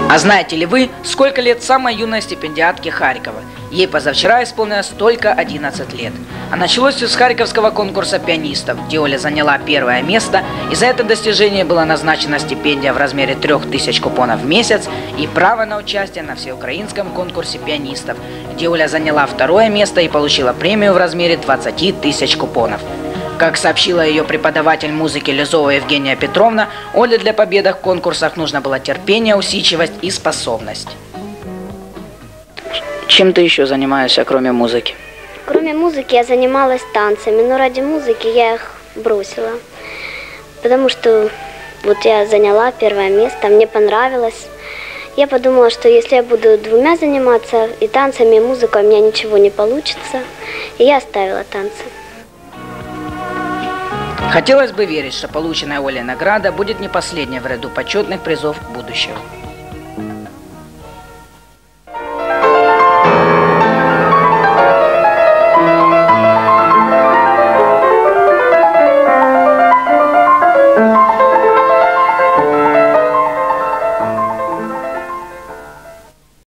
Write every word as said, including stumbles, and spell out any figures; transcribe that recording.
А знаете ли вы, сколько лет самой юной стипендиатке Харькова? Ей позавчера исполнилось только одиннадцать лет. А началось все с харьковского конкурса пианистов, где Оля заняла первое место, и за это достижение была назначена стипендия в размере трех тысяч купонов в месяц и право на участие на всеукраинском конкурсе пианистов, где Оля заняла второе место и получила премию в размере двадцати тысяч купонов. Как сообщила ее преподаватель музыки Лизова Евгения Петровна, Оле для победы в конкурсах нужно было терпение, усидчивость и способность. Чем ты еще занимаешься, кроме музыки? Кроме музыки я занималась танцами, но ради музыки я их бросила. Потому что вот я заняла первое место, мне понравилось. Я подумала, что если я буду двумя заниматься, и танцами, и музыкой, у меня ничего не получится. И я оставила танцы. Хотелось бы верить, что полученная Олей награда будет не последней в ряду почетных призов будущего.